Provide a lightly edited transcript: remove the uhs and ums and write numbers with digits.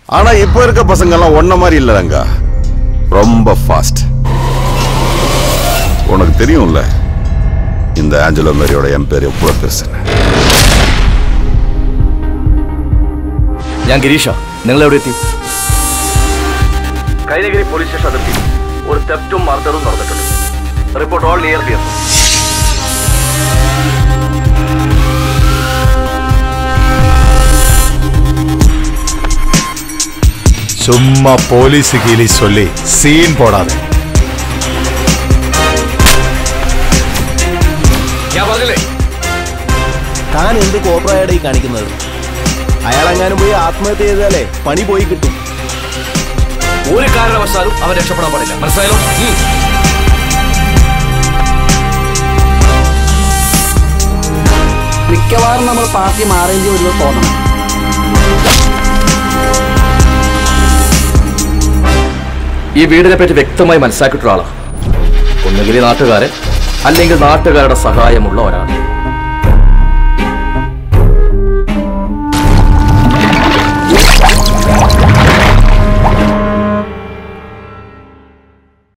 ஆனா இப்ப இருக்க பசங்க எல்லாம் ஒன்ன மாதிரி இல்லங்க, ரொம்ப ஃபாஸ்ட். உனக்கு தெரியும்ல இந்த ஆஞ்சலோ மேரியோட எம்பையர் எவ்வளவு பெருசுன்னு. ഞാൻ ഗിരീഷ. നിങ്ങൾ എവിടെ എത്തി? കൈനഗിരി പോലീസ് സ്റ്റേഷൻ അതിർത്തി ഒരു തെഫ്റ്റും മർഡറും നടന്നിട്ടുണ്ട്. Report all near here. சும்மா போலீஸ் கீழி சொல்லி சீன் போடாத. താൻ എന്ത് കോപ്രായുടെ ഈ കാണിക്കുന്നത്? അയാളെങ്ങാനും പോയി ആത്മഹത്യ ചെയ്താലേ പണി പോയി കിട്ടും. ഒരു കാരണവശാലും അവൻ രക്ഷപ്പെടാൻ പാടില്ല, മനസ്സിലായല്ലോ? മിക്കവാറും നമ്മൾ പാർട്ടി മാറേണ്ടി വരുന്നത് തോന്നണം. ഈ വീടിനെ പറ്റി വ്യക്തമായി മനസ്സിലാക്കിയിട്ടുള്ള ആളാണ്. ഒന്നുകിൽ നാട്ടുകാരൻ, അല്ലെങ്കിൽ നാട്ടുകാരുടെ സഹായമുള്ള ഒരാൾ.